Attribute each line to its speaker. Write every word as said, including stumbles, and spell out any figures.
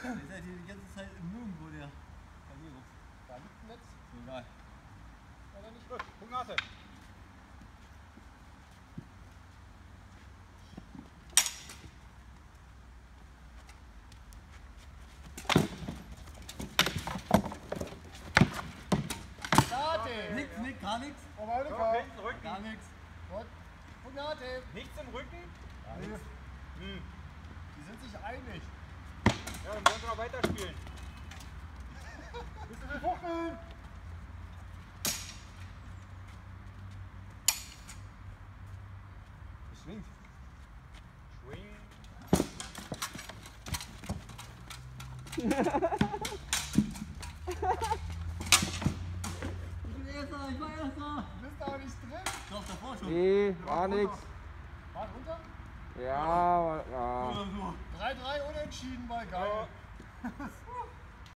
Speaker 1: Ihr seid hier die ganze Zeit im Nirgendwo der Karriere.
Speaker 2: Da liegt ein Netz.
Speaker 1: Egal.
Speaker 2: Oder nicht? Gut, Punktarte.
Speaker 1: Nix, nix, gar nichts.
Speaker 2: Oh, meine
Speaker 3: So,
Speaker 2: Frau.
Speaker 3: hinten, Rücken.
Speaker 1: Gar nichts.
Speaker 2: Gut. Punktarte.
Speaker 3: Nichts im Rücken?
Speaker 2: Nee.
Speaker 3: Hm.
Speaker 2: Die sind sich einig.
Speaker 3: Ja, dann wollen wir noch weiterspielen.
Speaker 2: Bist du mit Fuchteln? Es schwingt.
Speaker 3: Swing.
Speaker 1: Ich bin Erster, ich war Erster.
Speaker 2: Du bist aber nicht drin.
Speaker 1: Doch, davor schon.
Speaker 4: Nee, war nix.
Speaker 2: War runter?
Speaker 4: Ja, ja.
Speaker 1: Oder so.
Speaker 2: drei drei unentschieden, mal geil.
Speaker 3: Ja.